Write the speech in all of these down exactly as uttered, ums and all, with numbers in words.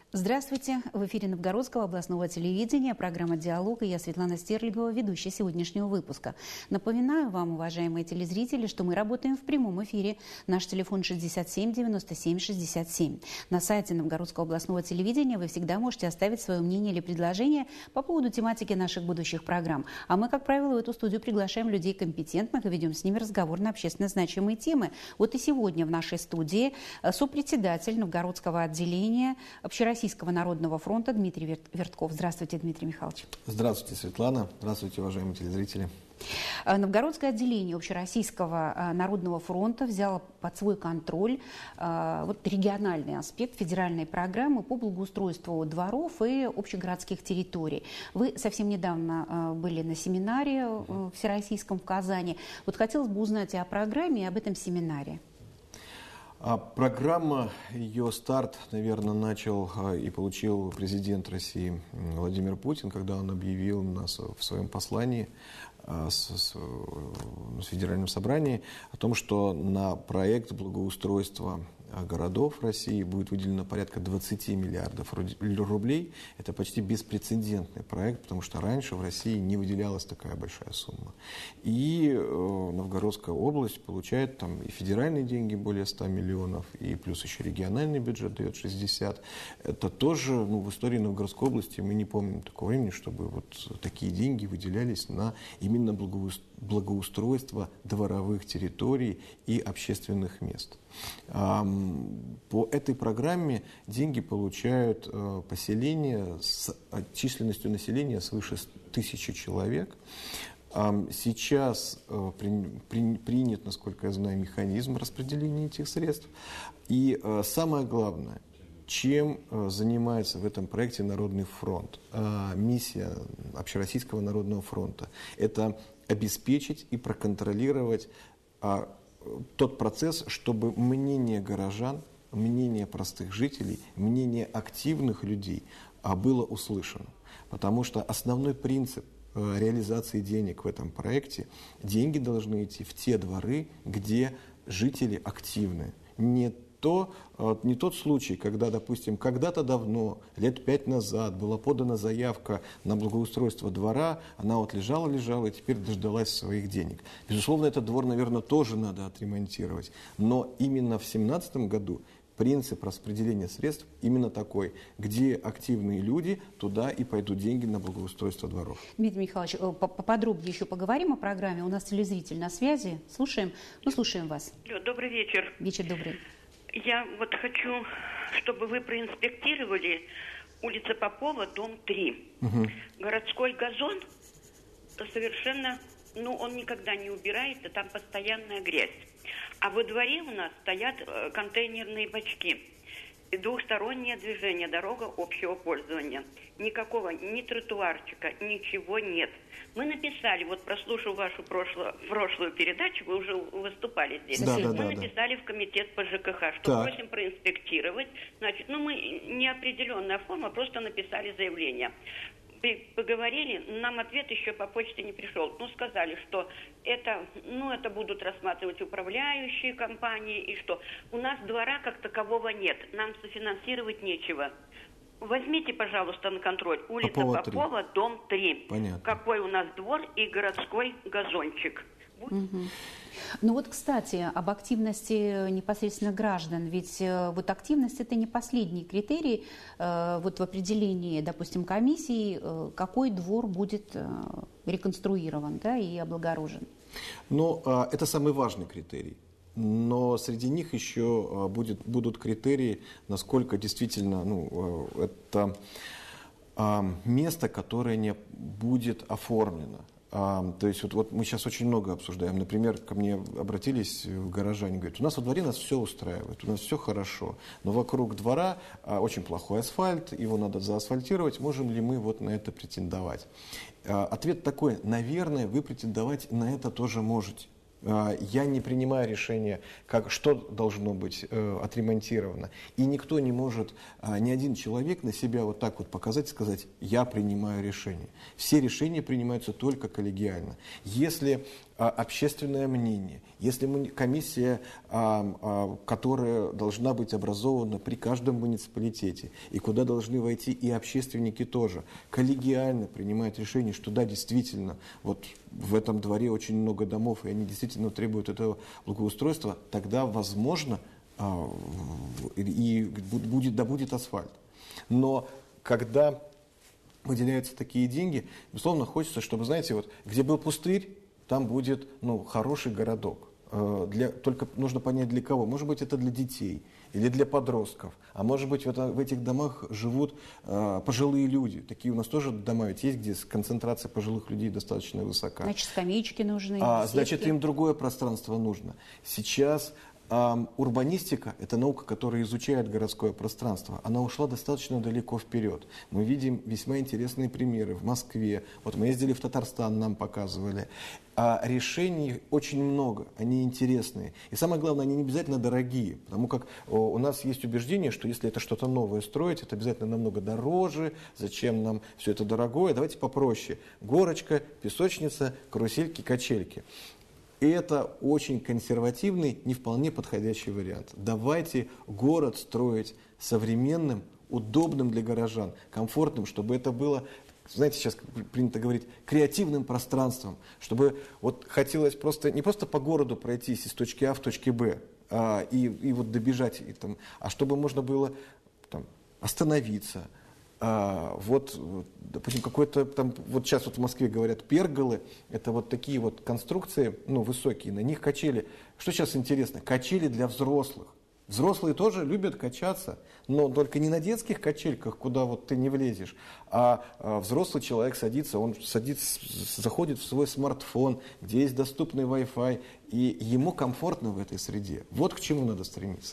Здравствуйте! В эфире Новгородского областного телевидения программа «Диалог» и я, Светлана Стерлигова, ведущая сегодняшнего выпуска. Напоминаю вам, уважаемые телезрители, что мы работаем в прямом эфире. Наш телефон шестьдесят семь девяносто семь шестьдесят семь. На сайте Новгородского областного телевидения вы всегда можете оставить свое мнение или предложение по поводу тематики наших будущих программ. А мы, как правило, в эту студию приглашаем людей компетентных и ведем с ними разговор на общественно значимые темы. Вот и сегодня в нашей студии сопредседатель Новгородского отделения Общероссийского Российского народного фронта Дмитрий Вертков. Здравствуйте, Дмитрий Михайлович. Здравствуйте, Светлана. Здравствуйте, уважаемые телезрители. Новгородское отделение Общероссийского народного фронта взяло под свой контроль вот, региональный аспект федеральной программы по благоустройству дворов и общегородских территорий. Вы совсем недавно были на семинаре всероссийском в Казани. Вот хотелось бы узнать и о программе, и об этом семинаре. А программа, ее старт, наверное, начал и получил президент России Владимир Путин, когда он объявил нас в своем послании с, с, с Федеральном собрании о том, что на проект благоустройства городов России будет выделено порядка двадцати миллиардов рублей. Это почти беспрецедентный проект, потому что раньше в России не выделялась такая большая сумма. И э, Новгородская область получает там и федеральные деньги более ста миллионов, и плюс еще региональный бюджет дает шестьдесят. Это тоже, ну, в истории Новгородской области мы не помним такого времени, чтобы вот такие деньги выделялись на именно благоустройство дворовых территорий и общественных мест. По этой программе деньги получают поселения с численностью населения свыше тысячи человек. Сейчас принят, насколько я знаю, механизм распределения этих средств. И самое главное, чем занимается в этом проекте Народный фронт, миссия Общероссийского народного фронта, это обеспечить и проконтролировать тот процесс, чтобы мнение горожан, мнение простых жителей, мнение активных людей было услышано. Потому что основной принцип реализации денег в этом проекте, деньги должны идти в те дворы, где жители активны. Не То, не тот случай, когда, допустим, когда-то давно, лет пять назад, была подана заявка на благоустройство двора, она вот лежала-лежала и теперь дождалась своих денег. Безусловно, этот двор, наверное, тоже надо отремонтировать. Но именно в две тысячи семнадцатом году принцип распределения средств именно такой, где активные люди, туда и пойдут деньги на благоустройство дворов. Дмитрий Михайлович, поподробнее еще поговорим о программе. У нас телезритель на связи. Слушаем. Мы слушаем вас. Добрый вечер. Вечер добрый. Я вот хочу, чтобы вы проинспектировали улица Попова, дом три. Угу. Городской газон совершенно, ну, он никогда не убирается, там постоянная грязь. А во дворе у нас стоят контейнерные бачки. Двухстороннее движение, дорога общего пользования. Никакого ни тротуарчика, ничего нет. Мы написали, вот прослушав вашу прошлую, прошлую передачу, вы уже выступали здесь. Да, да, мы да, написали да. в комитет по ЖКХ, что так. просим проинспектировать. Значит, ну мы неопределенная форма, просто написали заявление. Поговорили, нам ответ еще по почте не пришел. Ну, сказали, что это, ну, это будут рассматривать управляющие компании, и что у нас двора как такового нет, нам софинансировать нечего. Возьмите, пожалуйста, на контроль улица Попова, Попова дом три. Понятно. Какой у нас двор и городской газончик. Угу. Ну вот, кстати, об активности непосредственно граждан. Ведь вот активность – это не последний критерий э, вот в определении, допустим, комиссии, э, какой двор будет э, реконструирован, да, и облагорожен. Ну, э, это самый важный критерий. Но среди них еще будет, будут критерии, насколько действительно, ну, это э, место, которое не будет оформлено. А, то есть вот, вот мы сейчас очень много обсуждаем. Например, ко мне обратились горожане, говорят, у нас во дворе нас все устраивает, у нас все хорошо, но вокруг двора а, очень плохой асфальт, его надо заасфальтировать, можем ли мы вот на это претендовать? А, ответ такой, наверное, вы претендовать на это тоже можете. Я не принимаю решение, как, что должно быть э, отремонтировано. И никто не может, э, ни один человек на себя вот так вот показать и сказать, я принимаю решение. Все решения принимаются только коллегиально. Если э, общественное мнение, если мы, комиссия, э, э, которая должна быть образована при каждом муниципалитете, и куда должны войти и общественники тоже, коллегиально принимают решение, что да, действительно, вот в этом дворе очень много домов, и они действительно требуют этого благоустройства, тогда, возможно, и будет, да будет асфальт. Но когда выделяются такие деньги, безусловно, хочется, чтобы, знаете, вот где был пустырь, там будет, ну, хороший городок. Для, только нужно понять, для кого. Может быть, это для детей или для подростков. А может быть, в, это, в этих домах живут э, пожилые люди. Такие у нас тоже дома ведь есть, где концентрация пожилых людей достаточно высока. Значит, скамеечки нужны. А, значит, им другое пространство нужно. Сейчас э, урбанистика – это наука, которая изучает городское пространство. Она ушла достаточно далеко вперед. Мы видим весьма интересные примеры в Москве. Вот мы ездили в Татарстан, нам показывали. А решений очень много, они интересные. И самое главное, они не обязательно дорогие, потому как у нас есть убеждение, что если это что-то новое строить, это обязательно намного дороже, зачем нам все это дорогое, давайте попроще. Горочка, песочница, карусельки, качельки. И это очень консервативный, не вполне подходящий вариант. Давайте город строить современным, удобным для горожан, комфортным, чтобы это было... Знаете, сейчас принято говорить, креативным пространством, чтобы вот хотелось просто не просто по городу пройтись из точки А в точке Б а, и, и вот добежать, и, там, а чтобы можно было там, остановиться. А, вот, допустим, какой-то там, вот сейчас вот в Москве говорят, перголы, это вот такие вот конструкции, ну, высокие, на них качели. Что сейчас интересно? Качели для взрослых. Взрослые тоже любят качаться, но только не на детских качельках, куда вот ты не влезешь, а, а взрослый человек садится, он садится, заходит в свой смартфон, где есть доступный Wi-Fi, и ему комфортно в этой среде. Вот к чему надо стремиться.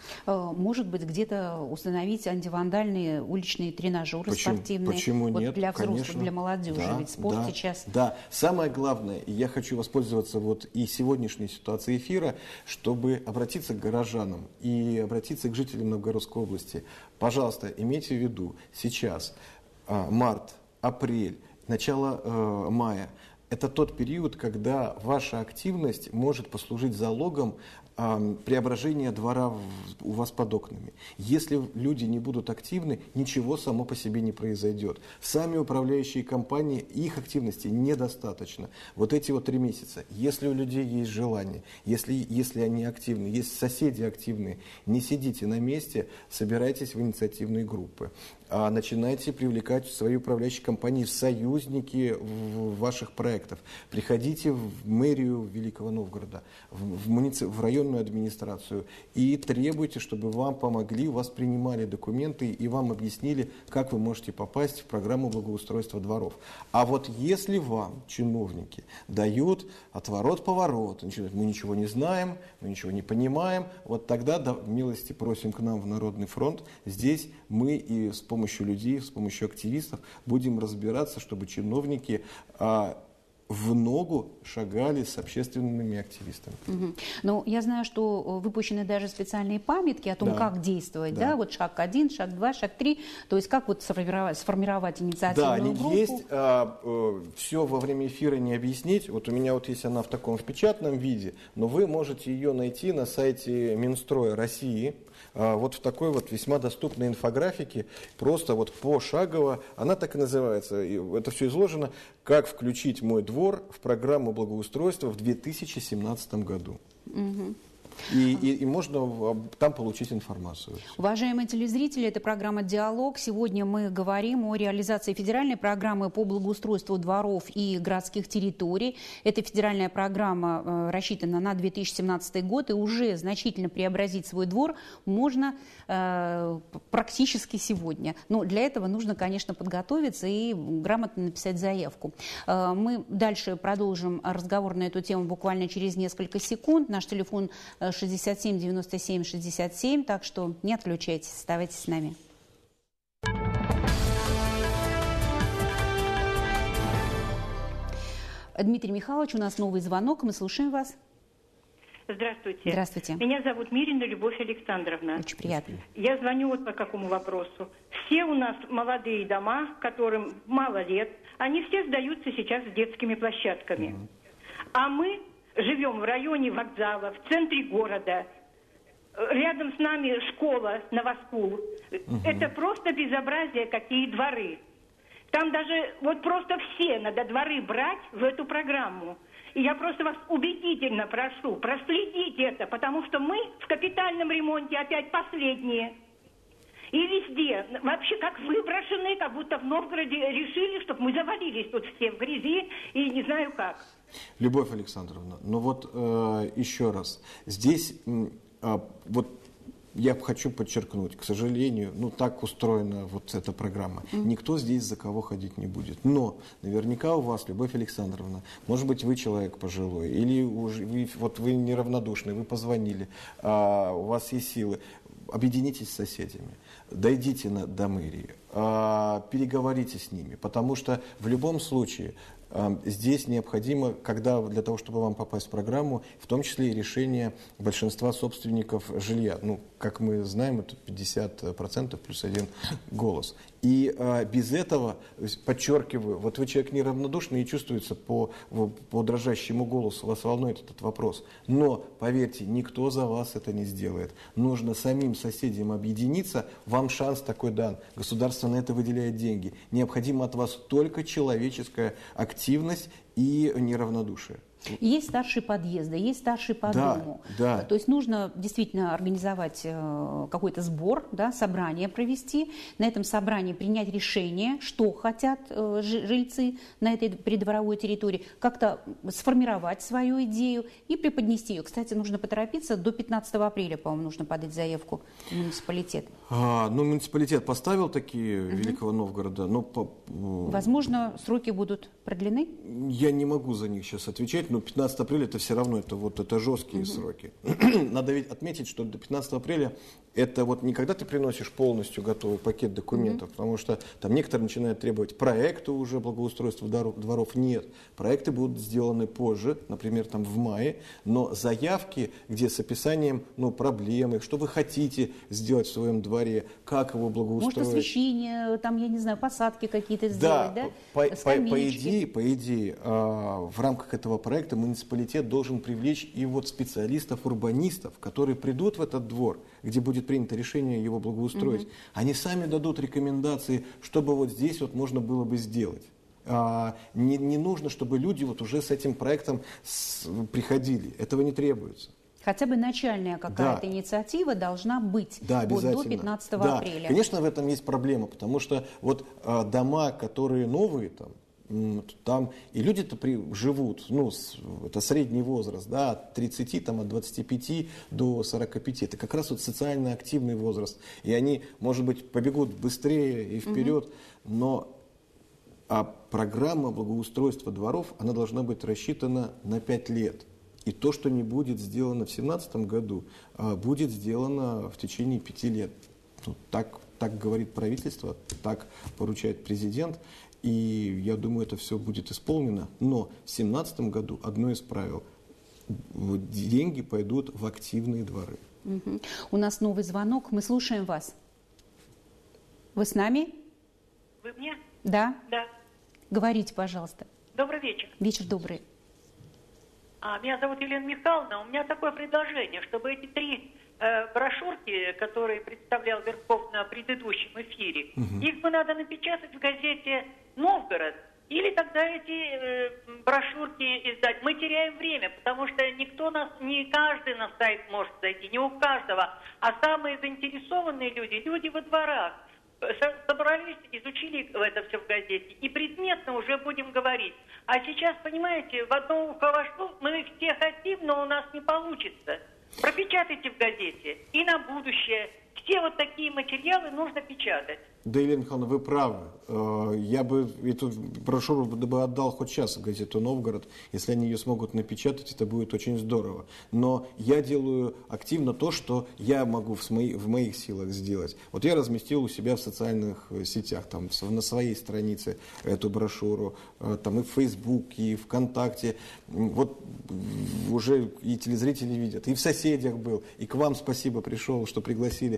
Может быть, где-то установить антивандальные уличные тренажеры Почему? спортивные. Почему вот нет? для взрослых, Конечно. для молодежи. Да, Ведь спорт да, сейчас... Да, самое главное, и я хочу воспользоваться вот и сегодняшней ситуацией эфира, чтобы обратиться к горожанам и обратиться к жителям Новгородской области. Пожалуйста, имейте в виду, сейчас март, апрель, начало э, мая, это тот период, когда ваша активность может послужить залогом преображение двора у вас под окнами. Если люди не будут активны, ничего само по себе не произойдет. Сами управляющие компании, их активности недостаточно. Вот эти вот три месяца, если у людей есть желание, если, если они активны, есть соседи активные, не сидите на месте, собирайтесь в инициативные группы. А начинайте привлекать свои управляющие компании в союзники ваших проектов. Приходите в мэрию Великого Новгорода, в, муници... в районную администрацию и требуйте, чтобы вам помогли, у вас принимали документы и вам объяснили, как вы можете попасть в программу благоустройства дворов. А вот если вам чиновники дают отворот-поворот, мы ничего не знаем, мы ничего не понимаем, вот тогда, да, милости просим к нам в Народный фронт. Здесь мы и с помощью людей, с помощью активистов будем разбираться, чтобы чиновники а, в ногу шагали с общественными активистами. Угу. Ну, я знаю, что выпущены даже специальные памятки о том, да. как действовать. Да. Да? Вот шаг один, шаг два, шаг три. То есть как вот сформировать, сформировать инициативную да, они группу. есть. А, а, все во время эфира не объяснить. Вот у меня вот есть она в таком в печатном виде, но вы можете ее найти на сайте Минстроя России. Вот в такой вот весьма доступной инфографике, просто вот пошагово, она так и называется, это все изложено, как включить мой двор в программу благоустройства в две тысячи семнадцатом году. Угу. И, и, и можно там получить информацию. Уважаемые телезрители, это программа «Диалог». Сегодня мы говорим о реализации федеральной программы по благоустройству дворов и городских территорий. Эта федеральная программа э, рассчитана на две тысячи семнадцатый год, и уже значительно преобразить свой двор можно э, практически сегодня. Но для этого нужно, конечно, подготовиться и грамотно написать заявку. Э, мы дальше продолжим разговор на эту тему буквально через несколько секунд. Наш телефон шестьдесят семь девяносто семь шестьдесят семь, так что не отключайтесь, оставайтесь с нами. Дмитрий Михайлович, у нас новый звонок, мы слушаем вас. Здравствуйте. Здравствуйте. Меня зовут Мирина Любовь Александровна. Очень приятно. Я звоню вот по какому вопросу. Все у нас молодые дома, которым мало лет, они все сдаются сейчас с детскими площадками. Mm-hmm. А мы живем в районе вокзала, в центре города. Рядом с нами школа Новоскул. Mm-hmm. Это просто безобразие, какие дворы. Там даже вот просто все надо дворы брать в эту программу. И я просто вас убедительно прошу, проследить это, потому что мы в капитальном ремонте опять последние. И везде, вообще как выброшены, как будто в Новгороде решили, чтобы мы завалились тут все в грязи и не знаю как. Любовь Александровна, ну вот э, еще раз, здесь э, вот я хочу подчеркнуть, к сожалению, ну так устроена вот эта программа. Mm. Никто здесь за кого ходить не будет. Но наверняка у вас, Любовь Александровна, может быть, вы человек пожилой, или уже вы, вот вы неравнодушны, вы позвонили, а, у вас есть силы. Объединитесь с соседями, дойдите на, до мэрии, а, переговорите с ними, потому что в любом случае а, здесь необходимо, когда для того, чтобы вам попасть в программу, в том числе и решение большинства собственников жилья. Ну, как мы знаем, это пятьдесят процентов плюс один голос. И а, без этого, подчеркиваю, вот вы человек неравнодушный и чувствуется по, по дрожащему голосу, вас волнует этот вопрос. Но, поверьте, никто за вас это не сделает. Нужно самим соседям объединиться, вам шанс такой дан. Государство на это выделяет деньги. Необходимо от вас только человеческая активность и неравнодушие. Есть старшие подъезды, есть старшие по да, дому. Да. То есть нужно действительно организовать э, какой-то сбор, да, собрание провести, на этом собрании принять решение, что хотят э, жильцы на этой придворовой территории, как-то сформировать свою идею и преподнести ее. Кстати, нужно поторопиться, до пятнадцатого апреля, по-моему, нужно подать заявку в муниципалитет. А, ну, муниципалитет поставил такие угу. Великого Новгорода, но... По... Возможно, сроки будут продлены? Я не могу за них сейчас отвечать, но пятнадцатого апреля это все равно, это, вот, это жесткие угу. сроки. Надо ведь отметить, что до пятнадцатого апреля это вот не когда ты приносишь полностью готовый пакет документов, угу. потому что там некоторые начинают требовать проекта уже благоустройства дворов. Нет, проекты будут сделаны позже, например, там в мае, но заявки, где с описанием ну, проблемы, что вы хотите сделать в своем дворе, как его благоустроить. Может, освещение, там, я не знаю, посадки какие-то сделать, да? Да, по, по, по идее, по идее э, в рамках этого проекта муниципалитет должен привлечь и вот специалистов-урбанистов, которые придут в этот двор, где будет принято решение его благоустроить. Угу. Они сами дадут рекомендации, чтобы вот здесь вот можно было бы сделать. А, не, не нужно, чтобы люди вот уже с этим проектом с, приходили. Этого не требуется. Хотя бы начальная какая-то да. инициатива должна быть да, вот до пятнадцатого да. апреля. Конечно, в этом есть проблема, потому что вот а, дома, которые новые, там, там и люди-то при, живут, ну, с, это средний возраст, да, от тридцати, там, от двадцати пяти до сорока пяти. Это как раз вот социально активный возраст. И они, может быть, побегут быстрее и вперед, угу. но а программа благоустройства дворов, она должна быть рассчитана на пять лет. И то, что не будет сделано в две тысячи семнадцатом году, будет сделано в течение пяти лет. Ну, так, так говорит правительство, так поручает президент. И я думаю, это все будет исполнено. Но в две тысячи семнадцатом году одно из правил – деньги пойдут в активные дворы. Угу. У нас новый звонок. Мы слушаем вас. Вы с нами? Вы мне? Да. Да. Говорите, пожалуйста. Добрый вечер. Вечер добрый. А, меня зовут Елена Михайловна. У меня такое предложение, чтобы эти три э, брошюрки, которые представлял Верхов на предыдущем эфире, угу. их бы надо напечатать в газете «Новгород». Или тогда эти э, брошюрки издать. Мы теряем время, потому что никто нас, не каждый на сайт может зайти, не у каждого. А самые заинтересованные люди, люди во дворах, собрались, изучили это все в газете, и предметно уже будем говорить. А сейчас, понимаете, в одно ухо вошло, мы все хотим, но у нас не получится. Пропечатайте в газете и на будущее. все вот такие материалы нужно печатать. Да, Елена Михайловна, вы правы. Я бы эту брошюру бы отдал хоть сейчас в газету «Новгород». Если они ее смогут напечатать, это будет очень здорово. Но я делаю активно то, что я могу в, мои, в моих силах сделать. Вот я разместил у себя в социальных сетях, там, на своей странице эту брошюру, там, и в Фейсбуке, и ВКонтакте. Вот уже и телезрители видят, и в соседях был, и к вам спасибо пришел, что пригласили.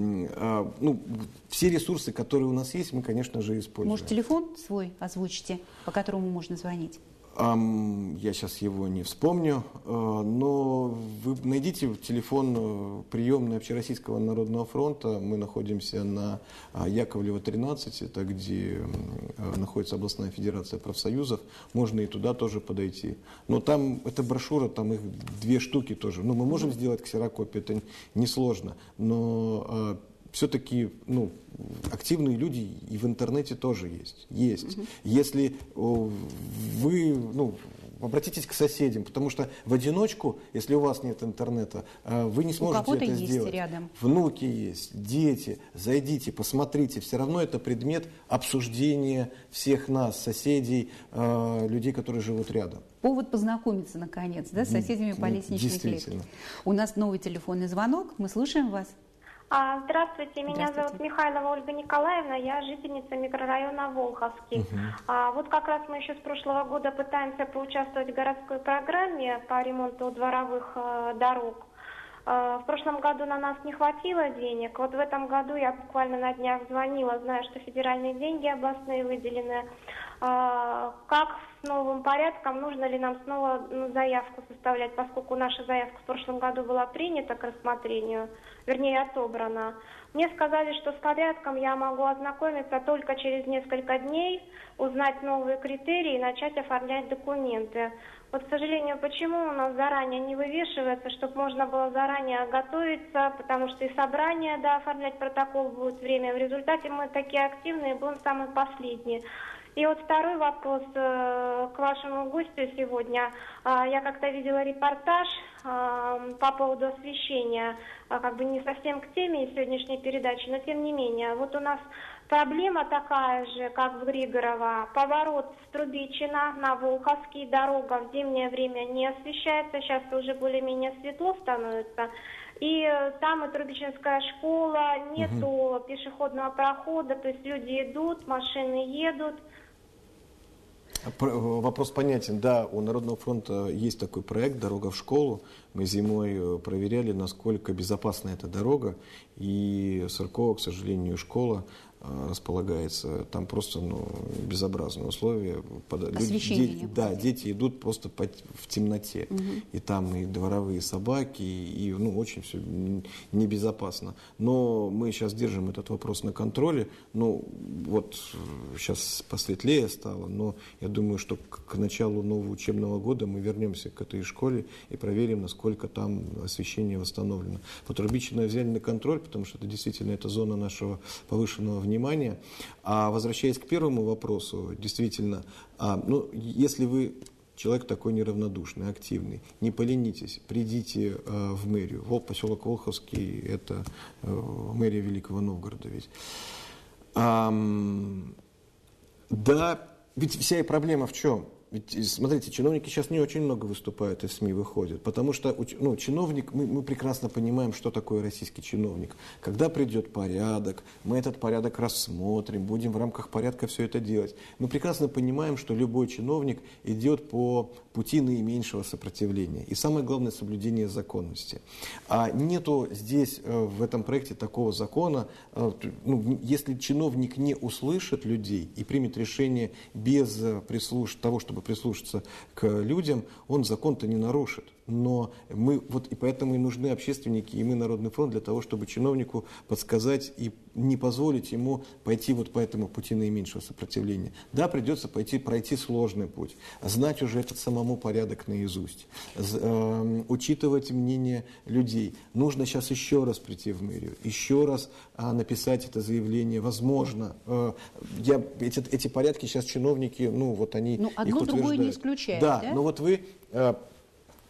Ну, все ресурсы, которые у нас есть, мы, конечно же, используем. Может, телефон свой озвучите, по которому можно звонить? Um, я сейчас его не вспомню, uh, но вы найдите телефон uh, приемный Общероссийского народного фронта. Мы находимся на uh, Яковлева, тринадцать, это где uh, находится областная федерация профсоюзов. Можно и туда тоже подойти. Но там, эта брошюра, там их две штуки тоже. Ну, мы можем сделать ксерокопию, это несложно, но uh, все-таки, ну, активные люди и в интернете тоже есть. Есть. Uh-huh. Если о, вы, ну, обратитесь к соседям, потому что в одиночку, если у вас нет интернета, вы не сможете это есть сделать. Рядом. Внуки есть, дети. Зайдите, посмотрите. Все равно это предмет обсуждения всех нас, соседей, людей, которые живут рядом. Повод познакомиться, наконец, да, с соседями по лестничной клетке. У нас новый телефонный звонок. Мы слушаем вас. А, здравствуйте, меня Здравствуйте. зовут Михайлова Ольга Николаевна, я жительница микрорайона Волховский. Uh-huh. А, вот как раз мы еще с прошлого года пытаемся поучаствовать в городской программе по ремонту дворовых э, дорог. Э, в прошлом году на нас не хватило денег, вот в этом году я буквально на днях звонила, знаю, что федеральные деньги областные выделены. Э, как с новым порядком, нужно ли нам снова ну, заявку составлять, поскольку наша заявка в прошлом году была принята к рассмотрению, вернее отобрана. Мне сказали, что с порядком я могу ознакомиться только через несколько дней, узнать новые критерии и начать оформлять документы. Вот, к сожалению, почему у нас заранее не вывешивается, чтобы можно было заранее готовиться, потому что и собрание, да, оформлять протокол будет время. В результате мы такие активные, будем самые последние. И вот второй вопрос э, к вашему гостю сегодня. Э, я как-то видела репортаж э, по поводу освещения, э, как бы не совсем к теме сегодняшней передачи, но тем не менее. Вот у нас проблема такая же, как в Григорово. Поворот с Трубичина на Волховский, дорога в зимнее время не освещается, сейчас уже более-менее светло становится. И там и Трубичинская школа, нету угу. пешеходного прохода, то есть люди идут, машины едут. Вопрос понятен. Да, у Народного фронта есть такой проект «Дорога в школу». Мы зимой проверяли, насколько безопасна эта дорога. И Сыркова, к сожалению, школа располагается, там просто ну, безобразные условия. Освещение люди, дети, да, дети идут просто по, в темноте. Угу. И там и дворовые собаки, и, и ну, очень все небезопасно. Но мы сейчас держим этот вопрос на контроле. Ну, вот сейчас посветлее стало, но я думаю, что к, к началу нового учебного года мы вернемся к этой школе и проверим, насколько там освещение восстановлено. Вот Трубичино взяли на контроль, потому что это действительно это зона нашего повышенного внимания. Внимание. А возвращаясь к первому вопросу, действительно, а, ну, если вы человек такой неравнодушный, активный, не поленитесь, придите а, в мэрию. Вол, поселок Волховский, это а, мэрия Великого Новгорода ведь. А, да, ведь вся и проблема в чем? Ведь, смотрите, чиновники сейчас не очень много выступают и в СМИ выходят, потому что ну, чиновник, мы, мы прекрасно понимаем, что такое российский чиновник. Когда придет порядок, мы этот порядок рассмотрим, будем в рамках порядка все это делать. Мы прекрасно понимаем, что любой чиновник идет по пути наименьшего сопротивления. И самое главное, соблюдение законности. А нету здесь, в этом проекте, такого закона, ну, если чиновник не услышит людей и примет решение без прислуш... того, чтобы прислушаться к людям, он закон-то не нарушит. Но мы, вот и поэтому и нужны общественники, и мы, Народный фронт, для того, чтобы чиновнику подсказать и не позволить ему пойти вот по этому пути наименьшего сопротивления. Да, придется пойти, пройти сложный путь, знать уже этот самому порядок наизусть, э, учитывать мнение людей. Нужно сейчас еще раз прийти в мэрию, еще раз э, написать это заявление. Возможно, э, я, эти, эти порядки сейчас чиновники, ну вот они ну, одно их утверждают. Другое не исключает, да, да? но вот вы... Э,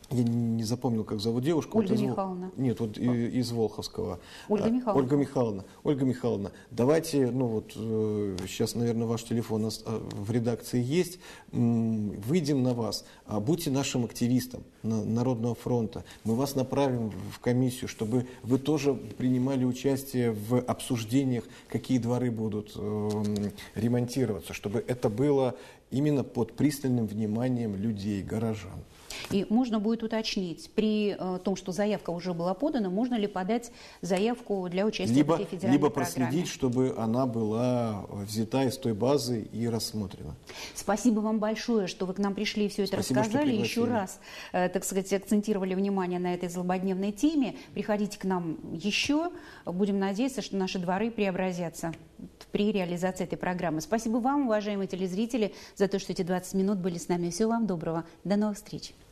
Я не запомнил, как зовут девушку. Ольга вот из, Михайловна. Нет, вот из Волховского. Ольга Михайловна. Ольга Михайловна. Ольга Михайловна, давайте, ну вот, сейчас, наверное, ваш телефон в редакции есть. Выйдем на вас. Будьте нашим активистом Народного фронта. Мы вас направим в комиссию, чтобы вы тоже принимали участие в обсуждениях, какие дворы будут ремонтироваться, чтобы это было именно под пристальным вниманием людей, горожан. И можно будет уточнить, при э, том, что заявка уже была подана, можно ли подать заявку для участия либо, в этой федеральной либо программе? проследить, чтобы она была взята из той базы и рассмотрена. Спасибо вам большое, что вы к нам пришли и все это Спасибо, рассказали. Еще раз, э, так сказать, акцентировали внимание на этой злободневной теме. Приходите к нам еще. Будем надеяться, что наши дворы преобразятся при реализации этой программы. Спасибо вам, уважаемые телезрители, за то, что эти двадцать минут были с нами. Всего вам доброго. До новых встреч.